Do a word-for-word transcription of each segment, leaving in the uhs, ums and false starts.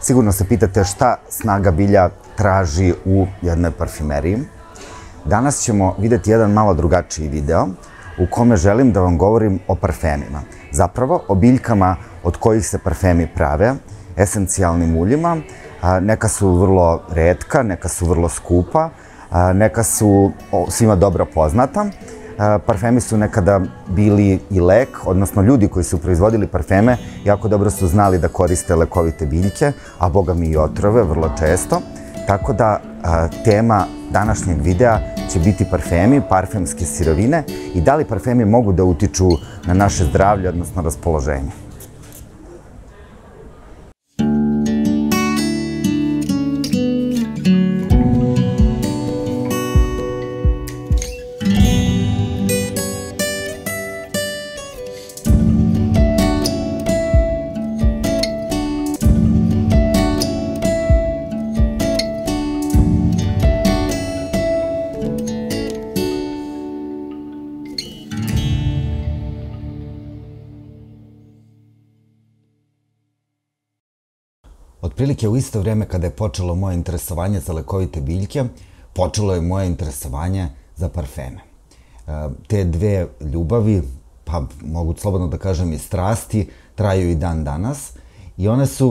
Sigurno se pitate šta snaga bilja traži u jednoj parfumeriji. Danas ćemo vidjeti jedan malo drugačiji video u kome želim da vam govorim o parfemima. Zapravo, o biljkama od kojih se parfemi prave, esencijalnim uljima. Neka su vrlo retka, neka su vrlo skupa, neka su svima dobro poznata. Parfemi su nekada bili i lek, odnosno ljudi koji su proizvodili parfeme jako dobro su znali da koriste lekovite biljke, a boga mi i otrove, vrlo često. Tako da tema današnjeg videa će biti parfemi, parfemske sirovine i da li parfemi mogu da utiču na naše zdravlje, odnosno raspoloženje. Otprilike u isto vrijeme kada je počelo moje interesovanje za lekovite biljke, počelo je moje interesovanje za parfeme. Te dve ljubavi, pa mogu slobodno da kažem i strasti, traju i dan danas i one su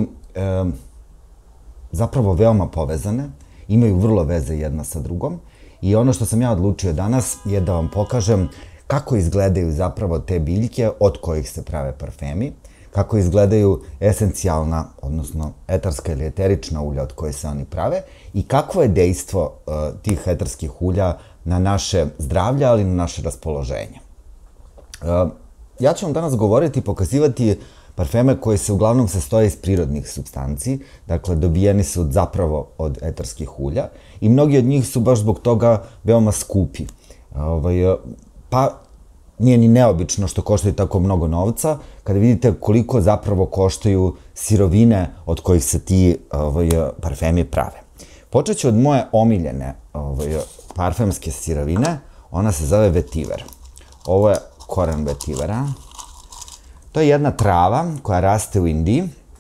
zapravo veoma povezane, imaju vrlo veze jedna sa drugom i ono što sam ja odlučio danas je da vam pokažem kako izgledaju zapravo te biljke od kojih se prave parfemi, kako izgledaju esencijalna, odnosno etarska ili eterična ulja od koje se oni prave i kakvo je dejstvo tih etarskih ulja na naše zdravlje, ali i na naše raspoloženje. Ja ću vam danas govoriti i pokazivati parfeme koji se uglavnom sastoje iz prirodnih supstanci, dakle dobijeni su zapravo od etarskih ulja i mnogi od njih su baš zbog toga veoma skupi. Pa nije ni neobično što koštaju tako mnogo novca, kada vidite koliko zapravo koštaju sirovine od kojih se ti parfemi prave. Počet ću od moje omiljene parfemske sirovine, ona se zove vetiver. Ovo je koren vetivera. To je jedna trava koja raste u Indiji,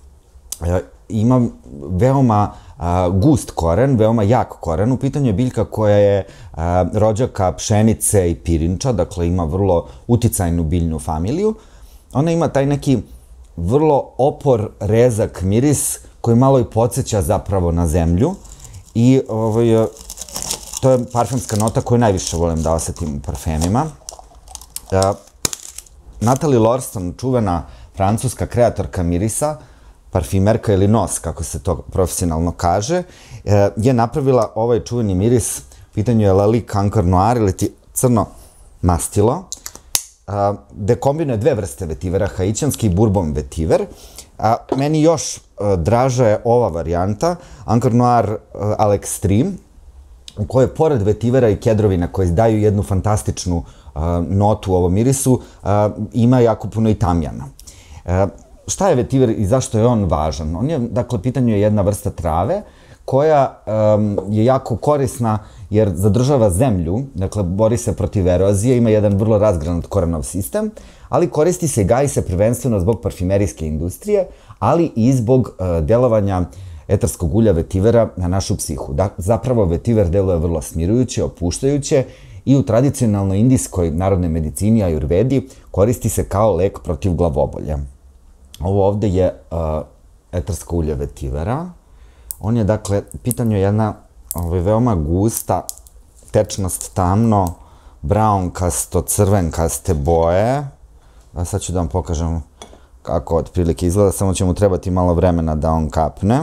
ima veoma gust koren, veoma jak koren. U pitanju je biljka koja je rođaka pšenice i pirinča, dakle ima vrlo uticajnu biljnu familiju. Ona ima taj neki vrlo opor, rezak miris koji malo i podsjeća zapravo na zemlju i to je parfemska nota koju najviše volim da osetim u parfemima. Natalie Lorson, čuvena francuska kreatorka mirisa, parfimerka ili nos, kako se to profesionalno kaže, je napravila ovaj čuveni miris, pitanju je Lalique Cancre Noir ili ti crno mastilo, gde kombinuje dve vrste vetivera, haićanski i bourbon vetiver. Meni još draža je ova varijanta, Cancre Noir à l'extreme, u kojoj pored vetivera i kedrovina koji daju jednu fantastičnu notu u ovom mirisu, ima jako puno i tamjana. Šta je vetiver i zašto je on važan? On je, dakle, pitanju je jedna vrsta trave koja je jako korisna jer zadržava zemlju, dakle, bori se protiv erozije, ima jedan vrlo razgranat korenov sistem, ali koristi se i gaji se prvenstveno zbog parfimerijske industrije, ali i zbog delovanja etarskog ulja vetivera na našu psihu. Zapravo, vetiver deluje vrlo smirujuće, opuštajuće i u tradicionalnoj indijskoj narodnoj medicini, ajurvedi, koristi se kao lek protiv glavobolja. Ovo ovde je etarsko ulje vetivera. On je, dakle, pitanju jedna veoma gusta, tečnost tamno, braunkasto, crvenkaste boje. Sad ću da vam pokažem kako otprilike izgleda, samo će mu trebati malo vremena da on kapne.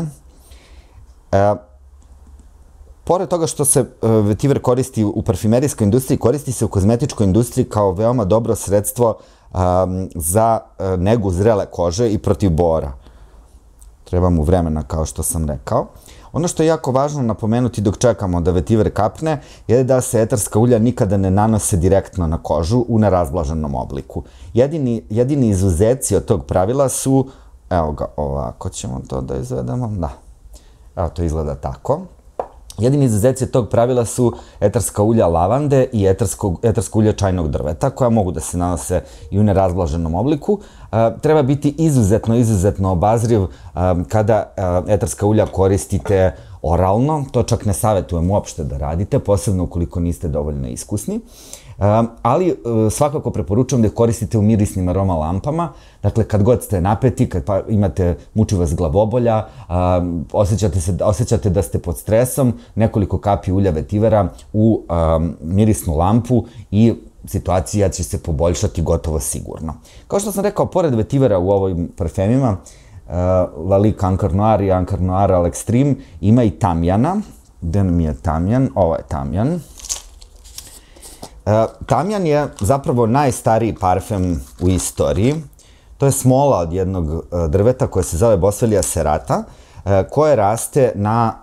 Pored toga što se vetiver koristi u parfimerijskoj industriji, koristi se u kozmetičkoj industriji kao veoma dobro sredstvo za negu zrele kože i protiv bora. Treba mu vremena, kao što sam rekao. Ono što je jako važno napomenuti dok čekamo da vetiver kapne je da se etarska ulja nikada ne nanose direktno na kožu u nerazblaženom obliku. Jedini izuzeci od tog pravila su, evo ga, ovako ćemo to da izvedemo, da. Evo, to izgleda tako. Jedini izuzeci tog pravila su etarska ulja lavande i etarsko, etarsko ulje čajnog drveta, koja mogu da se nanose i u nerazblaženom obliku. Treba biti izuzetno, izuzetno obazriv kada etarska ulja koristite oralno. To čak ne savjetujem uopšte da radite, posebno ukoliko niste dovoljno iskusni. Ali svakako preporučujem da ih koristite u mirisnim aroma lampama. Dakle, kad god ste napeti, kad imate, muči vas glavobolja, osjećate da ste pod stresom, nekoliko kapi ulja vetivera u mirisnu lampu i situacija će se poboljšati gotovo sigurno. Kao što sam rekao, pored vetivera u ovim parfemima, Lalique Encore Noir i Encore Noir à l'Extreme, ima i tamjana. Gde nam je tamjan? Ovo je tamjan. Tamjan je zapravo najstariji parfem u istoriji. To je smola od jednog drveta koje se zove Boswellia serrata, koje raste na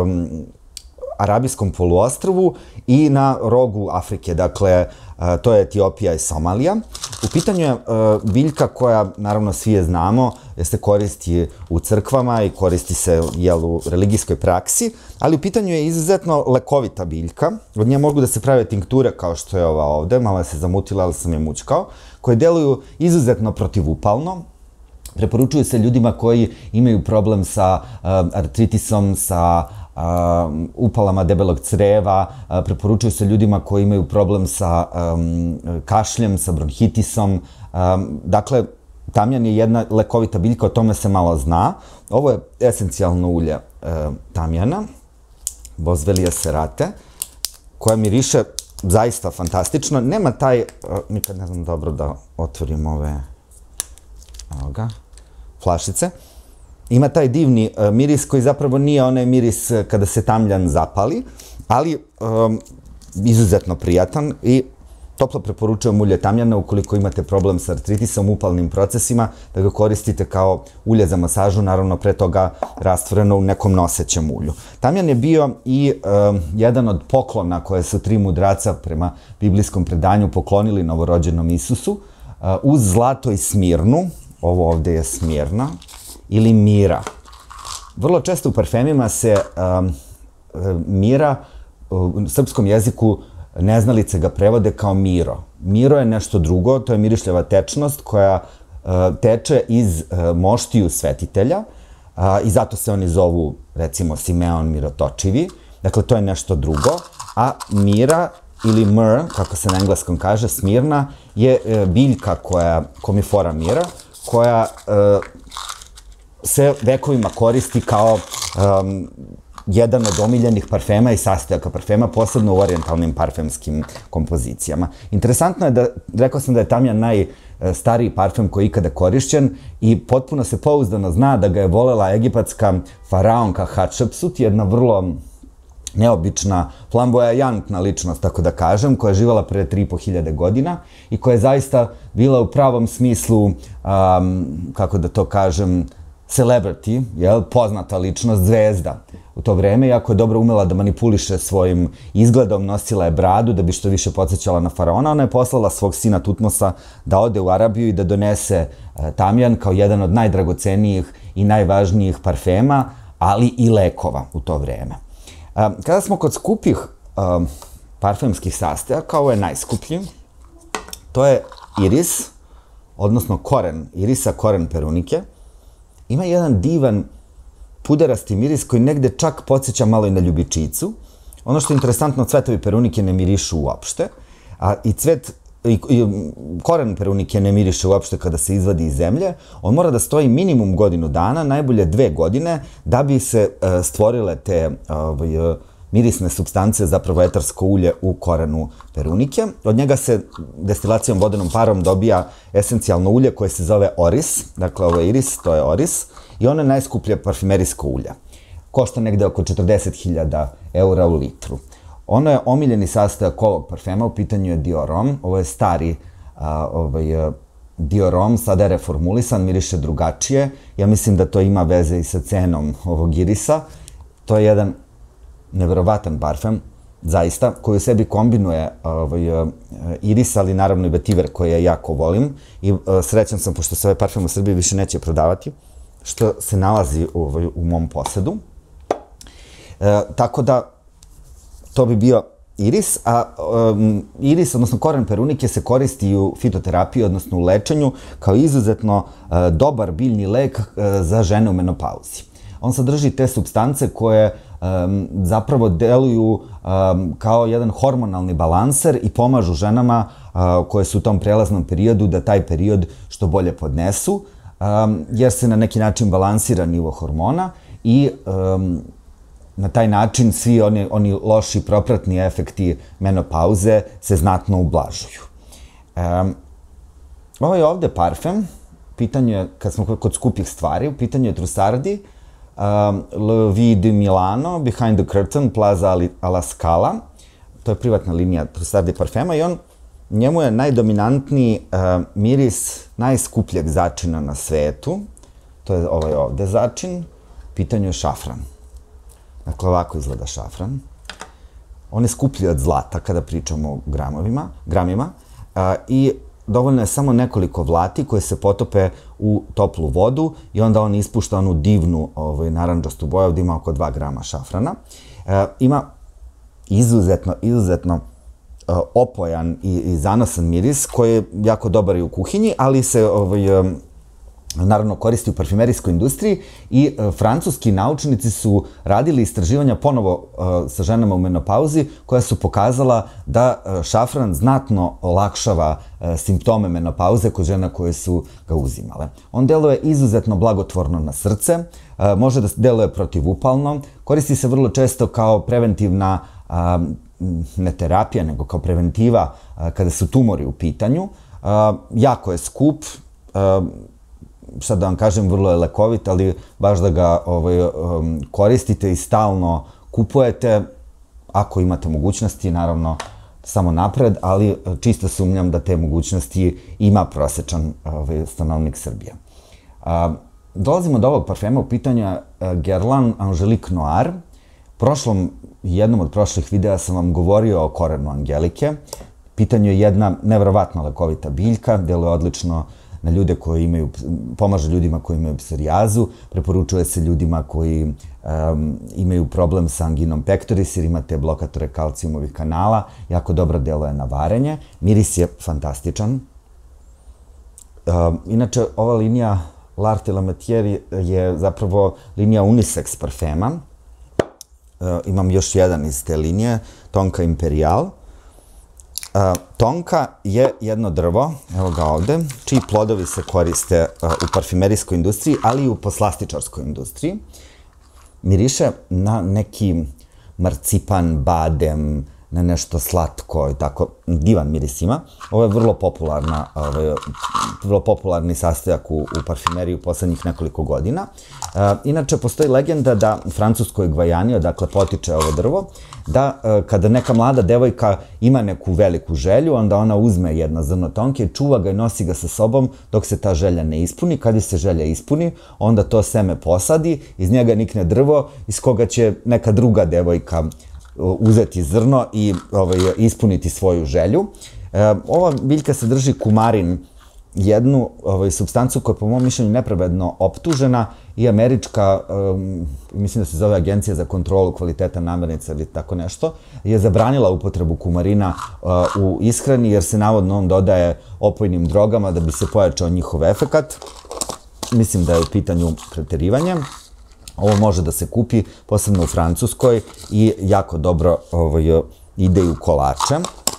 Arabijskom poluostrvu i na rogu Afrike, dakle, to je Etiopija i Somalija. U pitanju je biljka koja, naravno, svi je znamo, jer se koristi u crkvama i koristi se u religijskoj praksi, ali u pitanju je izuzetno lekovita biljka. Od nje mogu da se prave tinkture, kao što je ova ovde, malo se zamutila, ali sam je mućkao, koje deluju izuzetno protivupalno. Preporučuju se ljudima koji imaju problem sa artritisom, sa upalama debelog creva, preporučuju se ljudima koji imaju problem sa kašljem, sa bronhitisom. Dakle, tamjan je jedna lekovita biljka, o tome se malo zna. Ovo je esencijalno ulje tamjana, Boswellia serrate, koja miriše zaista fantastično. Nema taj, nikad ne znam dobro da otvorim ove, evo ga, flašice. Ima taj divni miris koji zapravo nije onaj miris kada se tamjan zapali, ali izuzetno prijatan i toplo preporučujem ulje tamjana ukoliko imate problem sa artritisom, upalnim procesima, da ga koristite kao ulje za masažu, naravno pre toga rastvoreno u nekom nosećem ulju. Tamjan je bio i jedan od poklona koje su tri mudraca prema biblijskom predanju poklonili novorođenom Isusu, uz zlato i smirnu. Ovo ovde je smirna, ili mira. Vrlo često u parfemima se mira u srpskom jeziku neznalice ga prevode kao miro. Miro je nešto drugo, to je mirišljava tečnost koja teče iz moštiju svetitelja i zato se oni zovu, recimo, Simeon mirotočivi. Dakle, to je nešto drugo. A mira ili myrrh, kako se na engleskom kaže, smirna, je biljka koja, komifora mira, koja se vekovima koristi kao jedan od omiljenih parfema i sastojaka parfema, posebno u orijentalnim parfemskim kompozicijama. Interesantno je da, rekao sam da je tamjan najstariji parfem koji je ikada korišćen i potpuno se pouzdano zna da ga je volela egipatska faraonka Hatshepsut, jedna vrlo neobična, flamboyantna ličnost, tako da kažem, koja je živala pre tri i po hiljade godina i koja je zaista bila u pravom smislu, kako da to kažem, celebrity, poznata ličnost, zvezda u to vreme, iako je dobro umela da manipuliše svojim izgledom, nosila je bradu da bi što više podsjećala na faraona. Ona je poslala svog sina Tutmosa da ode u Arabiju i da donese tamjan kao jedan od najdragocenijih i najvažnijih parfema, ali i lekova u to vreme. Kada smo kod skupih parfemskih sastojaka, ovo je najskuplji, to je iris, odnosno koren irisa, koren perunike. Ima jedan divan puderasti miris koji negde čak podsjeća malo i na ljubičicu. Ono što je interesantno, cvetovi perunike ne mirišu uopšte, a i cvet, i koren perunike ne miriše uopšte kada se izvadi iz zemlje. On mora da stoji minimum godinu dana, najbolje dve godine, da bi se stvorile te mirisne supstance, zapravo etarsko ulje u korenu perunike. Od njega se destilacijom vodenom parom dobija esencijalno ulje koje se zove oris. Dakle, ovo je iris, to je oris. I ono je najskuplje parfumerijsko ulje. Košta negde oko četrdeset hiljada eura u litru. Ono je omiljeni sastojak ovog parfema, u pitanju je Diorom. Ovo je stari Diorom, sada je reformulisan, miriše drugačije. Ja mislim da to ima veze i sa cenom ovog irisa. To je jedan neverovatan parfem, zaista, koji u sebi kombinuje iris, ali naravno i vetiver koji ja jako volim. I srećan sam, pošto se ovaj parfem u Srbiji više neće prodavati, što se nalazi u mom posedu. Tako da, to bi bio iris, a um, iris, odnosno koren perunike, se koristi u fitoterapiji, odnosno u lečenju, kao izuzetno uh, dobar biljni lek uh, za žene u menopauzi. On sadrži te supstance koje um, zapravo deluju um, kao jedan hormonalni balanser i pomažu ženama uh, koje su u tom prelaznom periodu da taj period što bolje podnesu, um, jer se na neki način balansira nivo hormona i um, na taj način svi oni, oni loši propratni efekti menopauze se znatno ublažuju. Um, ovo je ovde parfem, pitanje je, kad smo kod skupih stvari, u pitanju je Trussardi, um, Le Vie de Milano, Behind the Curtain, Plaza alla Scala. To je privatna linija Trussardi parfema i on, njemu je najdominantniji uh, miris najskupljeg začina na svetu. To je ovaj ovde začin, u pitanju je šafran. Dakle, ovako izgleda šafran. On je skuplji od zlata kada pričamo o gramovima, gramima a, i dovoljno je samo nekoliko vlati koje se potope u toplu vodu i onda on ispušta onu divnu ovaj, naranđastu boju, ovdje ima oko dva grama šafrana. A, ima izuzetno, izuzetno a, opojan i, i zanosan miris koji je jako dobar i u kuhinji, ali se ovaj, a, naravno koristi u parfumerijskoj industriji i e, francuski naučnici su radili istraživanja ponovo e, sa ženama u menopauzi koja su pokazala da e, šafran znatno olakšava e, simptome menopauze kod žena koje su ga uzimale. On deluje izuzetno blagotvorno na srce, e, može da deluje protivupalno, koristi se vrlo često kao preventivna a, ne terapija, nego kao preventiva a, kada su tumori u pitanju. A, jako je skup, a, sad da vam kažem, vrlo je lekovit, ali baš da ga ovaj, um, koristite i stalno kupujete, ako imate mogućnosti, naravno, samo napred, ali čisto sumnjam da te mogućnosti ima prosečan ovaj, stanovnik Srbije. A, dolazimo do ovog parfema, u pitanju je Guerlain Angelique Noir. Prošlom, jednom od prošlih videa sam vam govorio o korenu Angelike. Pitanju je jedna nevjerovatno lekovita biljka, deluje odlično na ljude koji imaju, pomaže ljudima koji imaju psorijazu, preporučuje se ljudima koji um, imaju problem sa anginom pectoris jer imate blokatore kalcijumovih kanala, jako dobro deluje na varenje, miris je fantastičan. Um, inače, ova linija L'Art et la Matière je zapravo linija unisex parfema. Uh, imam još jedan iz te linije, Tonka Imperial. Uh, tonka je jedno drvo, evo ga ovde, čiji plodovi se koriste uh, u parfumerijskoj industriji, ali i u poslastičarskoj industriji. Miriše na neki marcipan, badem, na nešto slatko i tako, divan miris ima. Ovo je vrlo popularna, ovaj, vrlo popularni sastojak u, u parfumeriji u poslednjih nekoliko godina. Uh, inače, postoji legenda da u Francuskoj Gvajani, odakle potiče ovo drvo, da uh, kada neka mlada devojka ima neku veliku želju, onda ona uzme jedno zrno tonke, čuva ga i nosi ga sa sobom dok se ta želja ne ispuni. Kad se želja ispuni, onda to seme posadi, iz njega nikne drvo iz koga će neka druga devojka uzeti zrno i ovaj, ispuniti svoju želju. E, ova biljka sadrži kumarin, jednu ovaj, supstancu koja je po mom mišljenju nepravedno optužena i američka, um, mislim da se zove Agencija za kontrolu kvaliteta namirnica ili tako nešto, je zabranila upotrebu kumarina uh, u ishrani jer se navodno on dodaje opojnim drogama da bi se pojačao njihov efekat. Mislim da je u pitanju preterivanje. Ovo može da se kupi, posebno u Francuskoj, i jako dobro ovaj, ide u kolače.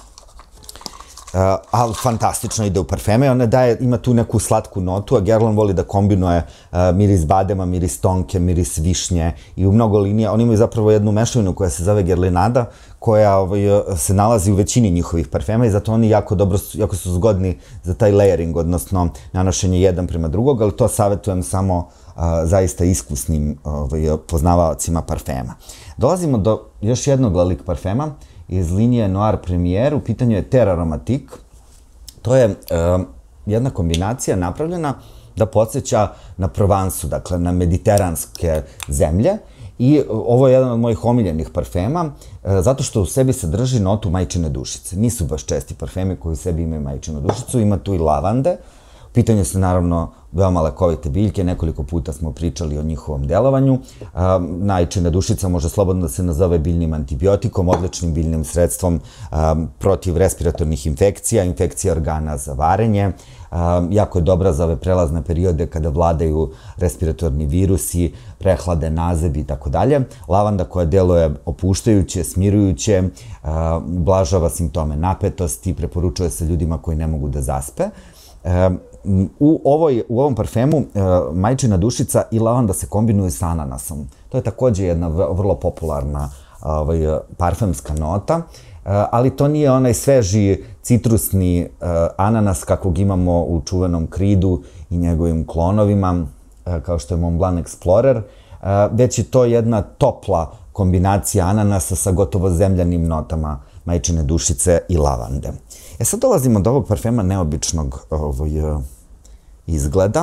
Uh, ali fantastično ide u parfeme. Ona daje, ima tu neku slatku notu, a Guerlain voli da kombinuje uh, miris badema, miris tonke, miris višnje i u mnogo linija. Oni imaju zapravo jednu mešavinu koja se zove Guerlainada, koja ovaj, se nalazi u većini njihovih parfema i zato oni jako dobro, jako su zgodni za taj layering, odnosno nanošenje jedan prema drugog, ali to savjetujem samo a, zaista iskusnim ovaj, poznavaocima parfema. Dolazimo do još jednog lik parfema iz linije Noir Premier, u pitanju je Terre Aromatique. To je a, jedna kombinacija napravljena da podsjeća na Provansu, dakle na mediteranske zemlje. I ovo je jedan od mojih omiljenih parfema, zato što u sebi sadrži notu majčine dušice. Nisu baš česti parfemi koji u sebi imaju majčinu dušicu, ima tu i lavande. U pitanju su naravno veoma lekovite biljke, nekoliko puta smo pričali o njihovom delovanju. Majčina dušica može slobodno da se nazove biljnim antibiotikom, odličnim biljnim sredstvom protiv respiratornih infekcija, infekcija organa za varenje. Jako je dobra za ove prelazne periode kada vladaju respiratorni virusi, prehlade, nazebi i tako dalje. Lavanda koja deluje opuštajuće, smirujuće, ublažava simptome napetosti, preporučuje se ljudima koji ne mogu da zaspe. U, ovoj, u ovom parfemu majčina dušica i lavanda se kombinuju sa ananasom. To je takođe jedna vrlo popularna ovaj, parfemska nota, ali to nije onaj sveži citrusni ananas kakvog imamo u čuvenom Creedu i njegovim klonovima, kao što je Mont Blanc Explorer, već je to jedna topla kombinacija ananasa sa gotovo zemljanim notama majčine dušice i lavande. E sad dolazimo do ovog parfema neobičnog izgleda.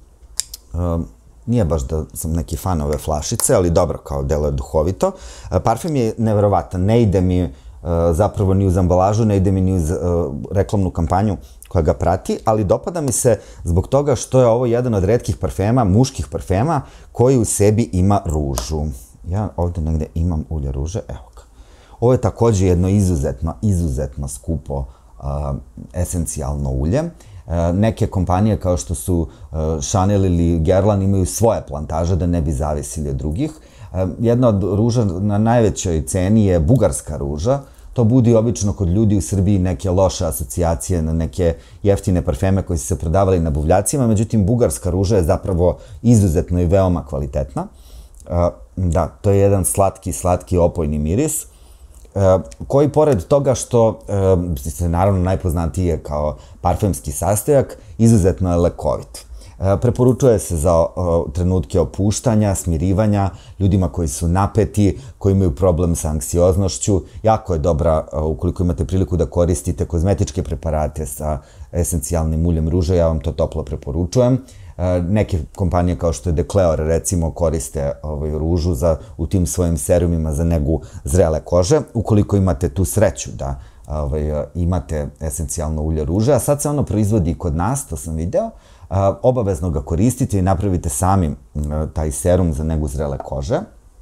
Nije baš da sam neki fan ove flašice, ali dobro, kao delo je duhovito. Parfem je neverovatan, ne ide mi zapravo ni uz ambalažu, ne ide mi ni uz reklamnu kampanju koja ga prati, ali dopada mi se zbog toga što je ovo jedan od retkih parfema, muških parfema, koji u sebi ima ružu. Ja ovde negde imam ulje ruže, evo ga. Ovo je takođe jedno izuzetno, izuzetno skupo esencijalno ulje. Neke kompanije kao što su Chanel ili Guerlain imaju svoje plantaže da ne bi zavisili od drugih. Jedna od ruža na najvećoj ceni je bugarska ruža. To budi obično kod ljudi u Srbiji neke loše asocijacije na neke jeftine parfeme koji su se prodavali na buvljacima, međutim bugarska ruža je zapravo izuzetno i veoma kvalitetna. Da, to je jedan slatki, slatki opojni miris, koji pored toga što se naravno najpoznatiji je kao parfemski sastojak, izuzetno je lekovit. Preporučuje se za trenutke opuštanja, smirivanja, ljudima koji su napeti, koji imaju problem sa anksioznošću. Jako je dobra ukoliko imate priliku da koristite kozmetičke preparate sa esencijalnim uljem ruže, ja vam to toplo preporučujem. Neke kompanije kao što je Decleor recimo koriste ružu u tim svojim serumima za negu zrele kože. Ukoliko imate tu sreću da imate esencijalno ulje ruže, a sad se ono proizvodi kod nas, to sam video, obavezno ga koristite i napravite sami taj serum za negu zrele kože,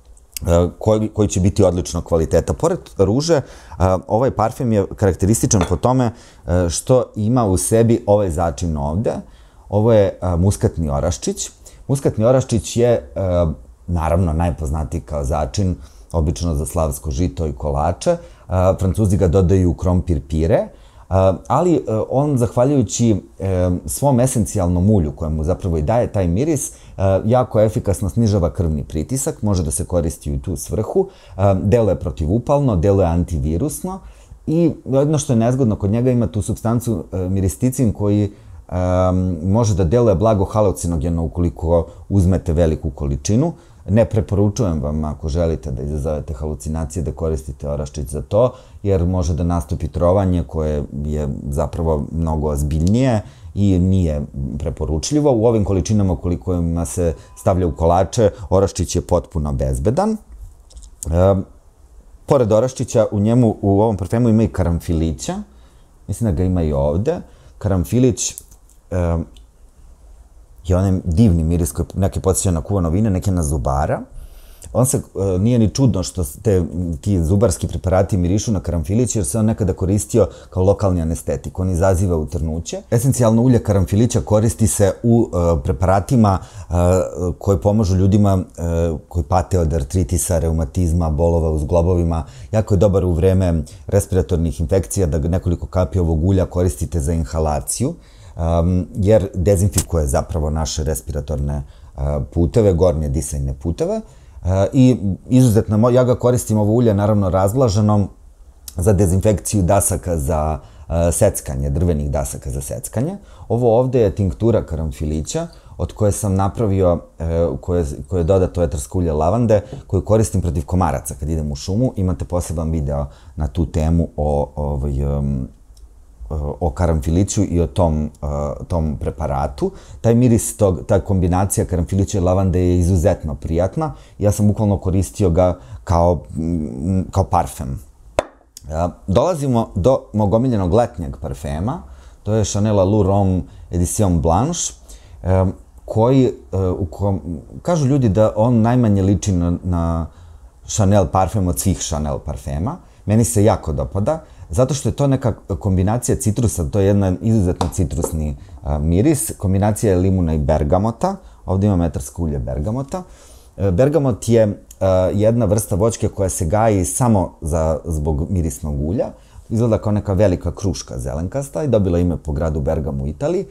koji će biti odličnog kvaliteta. Pored ruže, ovaj parfem je karakterističan po tome što ima u sebi ovaj začin ovde. Ovo je muskatni oraščić. Muskatni oraščić je, naravno, najpoznatiji kao začin, obično za slavsko žito i kolače. Francuzi ga dodaju u krompir pire, ali on, zahvaljujući svom esencijalnom ulju, kojemu zapravo i daje taj miris, jako efikasno snižava krvni pritisak, može da se koristi u tu svrhu, deluje protivupalno, deluje antivirusno i jedno što je nezgodno kod njega ima tu supstancu miristicin koji može da deluje blago halucinogeno ukoliko uzmete veliku količinu. Ne preporučujem vam ako želite da izazovete halucinacije da koristite oraščić za to, jer može da nastupi trovanje koje je zapravo mnogo ozbiljnije i nije preporučljivo. U ovim količinama koliko ima se stavlja u kolače, oraščić je potpuno bezbedan. Pored oraščića, u njemu, u ovom parfemu ima i karamfilića. Mislim da ga ima i ovde. Karamfilić je onaj divni miris koji neke podsjeća na kuvano vino, neke na zubara. On se, nije ni čudno što ti zubarski preparati mirišu na karamfilić, jer se on nekada koristio kao lokalni anestetik. On izaziva utrnuće. Esencijalno ulje karamfilića koristi se u preparatima koji pomažu ljudima koji pate od artritisa, reumatizma, bolova u zglobovima. Jako je dobar u vreme respiratornih infekcija da nekoliko kapi ovog ulja koristite za inhalaciju, jer dezinfikuje zapravo naše respiratorne puteve, gornje disajne puteve. I izuzetno, ja ga koristim ovo ulje, naravno razvlaženo, za dezinfekciju dasaka za seckanje, drvenih dasaka za seckanje. Ovo ovde je tinktura karamfilića, od koje sam napravio, koje je dodato etarsko ulje lavande, koju koristim protiv komaraca kad idem u šumu. Imate poseban video na tu temu o o karamfiliću i o tom preparatu. Taj miris, ta kombinacija karamfilića i lavande je izuzetno prijatna. Ja sam bukvalno koristio ga kao parfem. Dolazimo do mog omiljenog letnjeg parfema. to je Chanel Allure Homme Edition Blanche, koji, kažu ljudi da on najmanje liči na Chanel parfem od svih Chanel parfema. Meni se jako dopada, zato što je to neka kombinacija citrusa, to je jedan izuzetno citrusni miris, kombinacija je limuna i bergamota, ovdje imam etarsko ulje bergamota. Bergamot je jedna vrsta voćke koja se gaji samo zbog mirisnog ulja, izgleda kao neka velika kruška zelenkasta i dobila ime po gradu Bergamo u Italiji.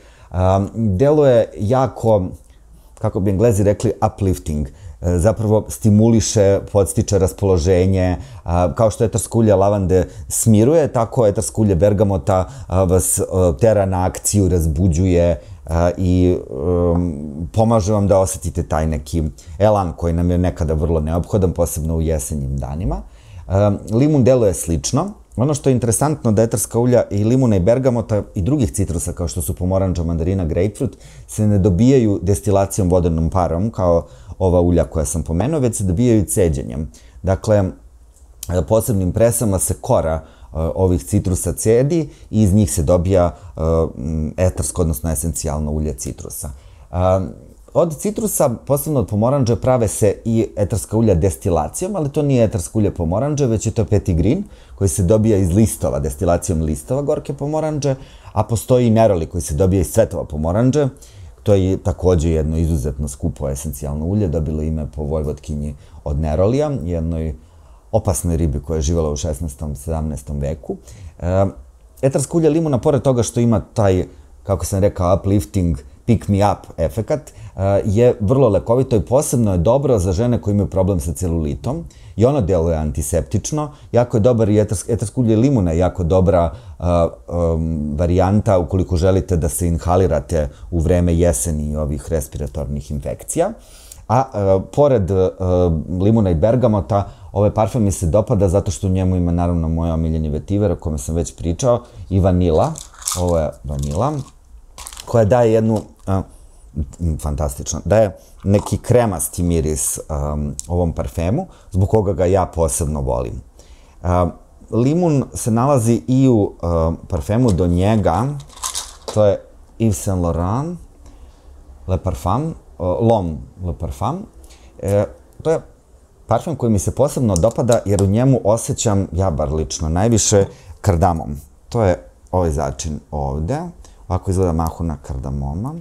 Deluje jako, kako bi Englezi rekli, uplifting, zapravo stimuliše, podstiče raspoloženje, kao što etarsko ulje lavande smiruje, tako etarsko ulje bergamota vas tera na akciju, razbuđuje i pomaže vam da osetite taj neki elan koji nam je nekada vrlo neophodan, posebno u jesenjim danima. Limun deluje slično. Ono što je interesantno da etarska ulja i limuna i bergamota i drugih citrusa kao što su pomoranđa, mandarina, grapefruit se ne dobijaju destilacijom vodenom parom kao ova ulja koja sam pomenuo, već se dobijaju ceđenjem. Dakle, posebnim presama se kora ovih citrusa cedi i iz njih se dobija etarsko, odnosno esencijalno ulje citrusa. Od citrusa, posebno od pomoranđe, prave se i etarska ulja destilacijom, ali to nije etarsko ulje pomoranđe, već je to petit green, koji se dobija iz listova, destilacijom listova gorke pomoranđe, a postoji i neroli koji se dobija iz cvetova pomoranđe. To je takođe jedno izuzetno skupo esencijalno ulje, dobilo ime po Vojvodkinji od Nerolija, jednoj opasnoj ribi koja je živjela u šesnaestom sedamnaestom veku. Etarsko ulje limuna, pored toga što ima taj, kako sam rekao, uplifting, pick me up efekat, je vrlo lekovito i posebno je dobro za žene koje imaju problem sa celulitom i ono deluje antiseptično. Jako je dobar i etarsko ulje limuna, jako dobra varijanta ukoliko želite da se inhalirate u vreme jeseni i ovih respiratornih infekcija. A pored limuna i bergamota, ovaj parfem mi se dopada zato što u njemu ima naravno moj omiljeni vetiver o kome sam već pričao i vanila. Ovo je vanila koja daje jednu, fantastično, daje neki kremasti miris ovom parfemu, zbog koga ga ja posebno volim. Limun se nalazi i u parfemu do njega, to je Yves Saint Laurent Le Parfum, L'Homme Le Parfum. To je parfem koji mi se posebno dopada jer u njemu osjećam, ja bar lično, najviše kardamom. To je ovaj začin ovde. Ovako izgleda mahuna kardamoma.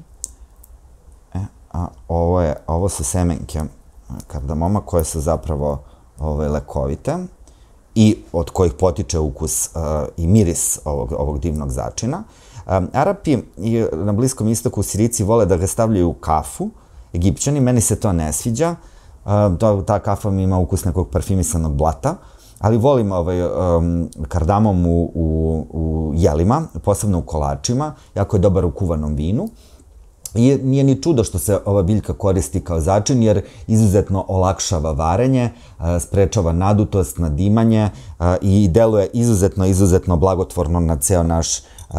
A ovo su semenke kardamoma koje su zapravo lekovite i od kojih potiče ukus i miris ovog divnog začina. Arapi na Bliskom istoku, Sirijci vole da ga stavljaju u kafu, Egipćani, meni se to ne sviđa. Ta kafa mi ima ukus nekog parfimisanog blata, ali volim kardamom u jelima, posebno u kolačima, jako je dobar u kuvanom vinu. I nije ni čudo što se ova biljka koristi kao začin, jer izuzetno olakšava varenje, sprečava nadutost, nadimanje i deluje izuzetno, izuzetno blagotvorno na ceo naš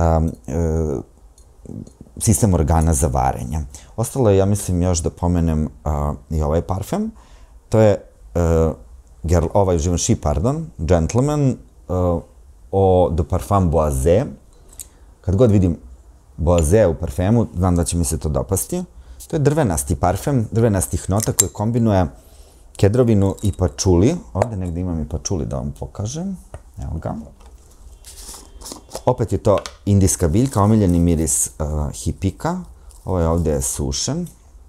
sistem organa za varenje. Ostalo je, ja mislim, još da pomenem i ovaj parfem. To je ovaj Givenchy, pardon, Gentleman Eau de Parfum Boisé. Kad god vidim Boisé u parfemu, znam da će mi se to dopasti. To je drvenasti parfem, drvenastih nota koji kombinuje kedrovinu i pačuli. Ovde negde imam i pačuli da vam pokažem. Evo ga. Opet je to indijska biljka, omiljeni miris hipika. Ovo je ovde sušen.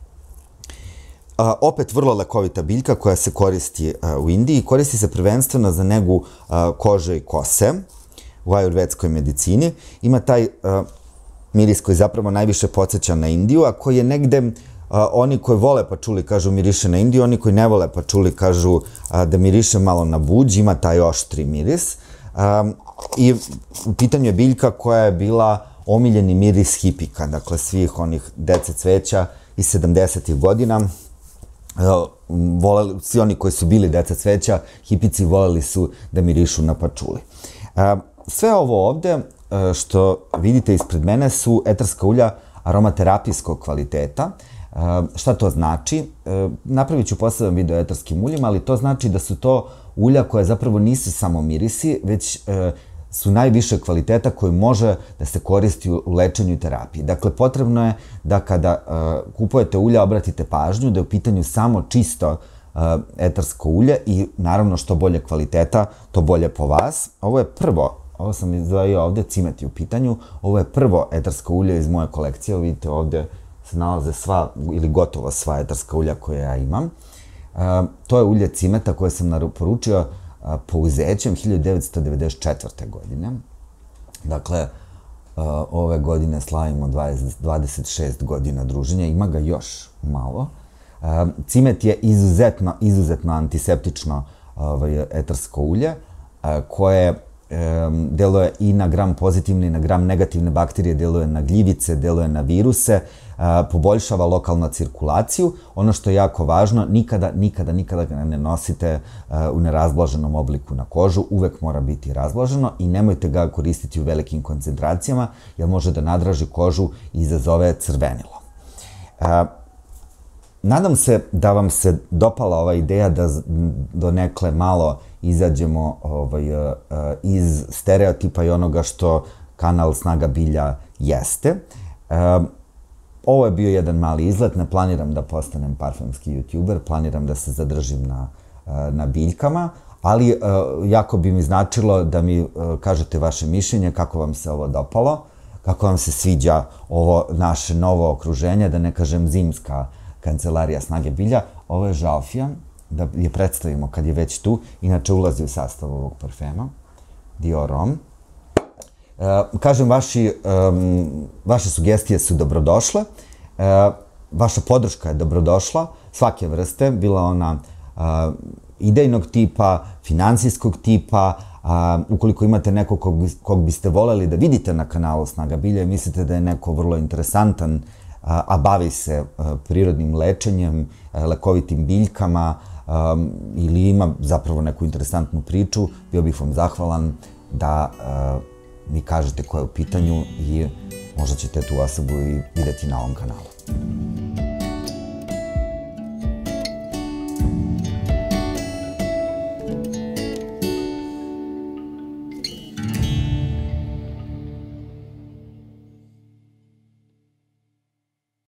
Opet vrlo lekovita biljka koja se koristi u Indiji. Koristi se prvenstveno za negu kože i kose u ajurvedskoj medicini. Ima taj miris koji zapravo najviše podsjeća na Indiju, a koji je negde, oni koji vole pačuli kažu miriše na Indiju, oni koji ne vole pačuli kažu da miriše malo na buđ, ima taj oštri miris. I u pitanju je biljka koja je bila omiljeni miris hipika, dakle svih onih dece cveća iz sedamdesetih godina. Svi oni koji su bili deca cveća, hipici voleli su da mirišu na pačuli. Sve ovo ovde što vidite ispred mene su etarska ulja aromaterapijskog kvaliteta. Šta to znači? Napravit ću poseban video o etarskim uljima, ali to znači da su to ulja koje zapravo nisu samo mirisi, već su najviše kvaliteta koji može da se koristi u lečenju i terapiji. Dakle, potrebno je da kada uh, kupujete ulje obratite pažnju da je u pitanju samo čisto uh, etarsko ulje i naravno što bolje kvaliteta, to bolje po vas. Ovo je prvo, ovo sam izdvojio ovde, cimet je u pitanju, ovo je prvo etarsko ulje iz moje kolekcije, vidite ovde se nalaze sva ili gotovo sva etarska ulja koje ja imam. Uh, to je ulje cimeta koje sam naporučio pouzećem hiljadu devetsto devedeset četvrte. godine. Dakle, ove godine slavimo dvadeset šest godina druženja, ima ga još malo. Cimet je izuzetno, izuzetno antiseptično etarsko ulje, koje deluje i na gram pozitivne i na gram negativne bakterije, deluje na gljivice, deluje na viruse, poboljšava lokalnu cirkulaciju. Ono što je jako važno, nikada, nikada, nikada ga ne nosite u nerazblaženom obliku na kožu, uvek mora biti razblaženo i nemojte ga koristiti u velikim koncentracijama, jer može da nadraži kožu i izazove crvenilo. Nadam se da vam se dopala ova ideja da donekle malo izađemo iz stereotipa i onoga što kanal Snaga bilja jeste. Ovo je bio jedan mali izlet, ne planiram da postanem parfemski youtuber, planiram da se zadržim na biljkama, ali jako bi mi značilo da mi kažete vaše mišljenje, kako vam se ovo dopalo, kako vam se sviđa ovo naše novo okruženje, da ne kažem zimska kancelarija Snage bilja. Ovo je žalfija, da je predstavimo kad je već tu, inače ulazi u sastav ovog parfema, Dior Homme. Kažem, vaše sugestije su dobrodošle, vaša podrška je dobrodošla, svake vrste, bila ona idejnog tipa, finansijskog tipa, ukoliko imate nekog kog biste voleli da vidite na kanalu Snaga bilja i mislite da je neko vrlo interesantan, a bavi se prirodnim lečenjem, lekovitim biljkama ili ima zapravo neku interesantnu priču, bio bih vam zahvalan da mi kažete ko je u pitanju i možda ćete tu osobu i videti na ovom kanalu.